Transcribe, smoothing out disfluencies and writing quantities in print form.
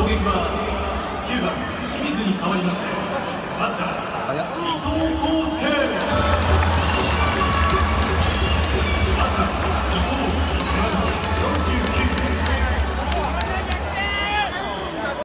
撃は9番清水に代わりましてバッター